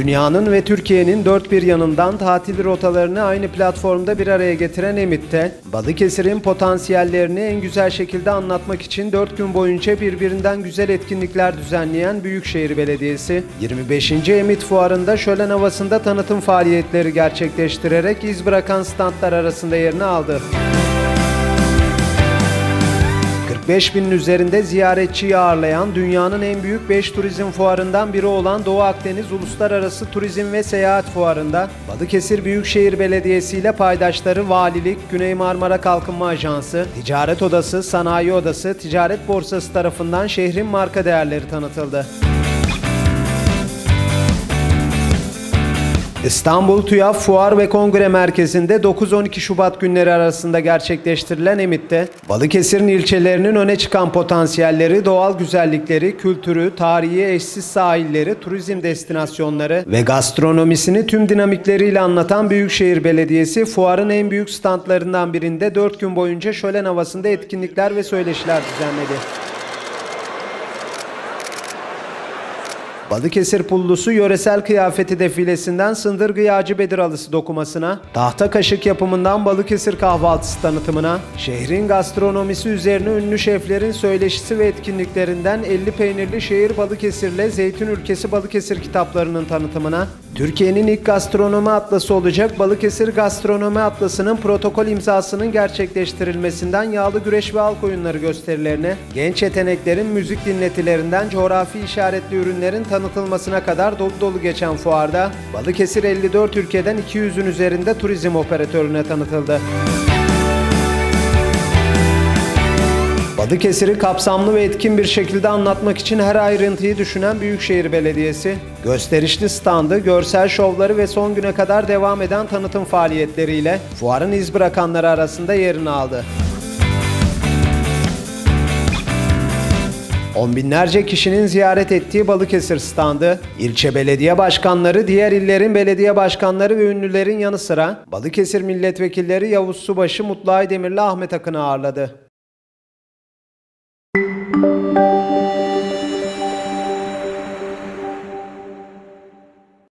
Dünyanın ve Türkiye'nin dört bir yanından tatil rotalarını aynı platformda bir araya getiren Emit'te, Balıkesir'in potansiyellerini en güzel şekilde anlatmak için 4 gün boyunca birbirinden güzel etkinlikler düzenleyen Büyükşehir Belediyesi, 25. Emit Fuarı'nda şölen havasında tanıtım faaliyetleri gerçekleştirerek iz bırakan standlar arasında yerini aldı. 45 binin üzerinde ziyaretçiyi ağırlayan dünyanın en büyük 5 turizm fuarından biri olan Doğu Akdeniz Uluslararası Turizm ve Seyahat Fuarı'nda Balıkesir Büyükşehir Belediyesi ile paydaşları Valilik, Güney Marmara Kalkınma Ajansı, Ticaret Odası, Sanayi Odası, Ticaret Borsası tarafından şehrin marka değerleri tanıtıldı. İstanbul TÜYAP Fuar ve Kongre Merkezi'nde 9-12 Şubat günleri arasında gerçekleştirilen Emit'te, Balıkesir'in ilçelerinin öne çıkan potansiyelleri, doğal güzellikleri, kültürü, tarihi eşsiz sahilleri, turizm destinasyonları ve gastronomisini tüm dinamikleriyle anlatan Büyükşehir Belediyesi, fuarın en büyük standlarından birinde 4 gün boyunca şölen havasında etkinlikler ve söyleşiler düzenledi. Balıkesir Pullusu yöresel kıyafeti defilesinden Sındırgı Yağcı Bediralısı dokumasına, tahta kaşık yapımından Balıkesir kahvaltısı tanıtımına, şehrin gastronomisi üzerine ünlü şeflerin söyleşisi ve etkinliklerinden 50 peynirli şehir Balıkesir'le Zeytin Ülkesi Balıkesir kitaplarının tanıtımına, Türkiye'nin ilk gastronomi atlası olacak Balıkesir Gastronomi Atlası'nın protokol imzasının gerçekleştirilmesinden yağlı güreş ve halk oyunları gösterilerine, genç yeteneklerin müzik dinletilerinden coğrafi işaretli ürünlerin tanıtılmasına kadar dolu dolu geçen fuarda Balıkesir 54 ülkeden 200'ün üzerinde turizm operatörüne tanıtıldı. Balıkesir'i kapsamlı ve etkin bir şekilde anlatmak için her ayrıntıyı düşünen Büyükşehir Belediyesi, gösterişli standı, görsel şovları ve son güne kadar devam eden tanıtım faaliyetleriyle fuarın iz bırakanları arasında yerini aldı. On binlerce kişinin ziyaret ettiği Balıkesir standı, ilçe belediye başkanları, diğer illerin belediye başkanları ve ünlülerin yanı sıra Balıkesir milletvekilleri Yavuz Subaşı, Mutlu Aydemir'le Ahmet Akın'ı ağırladı.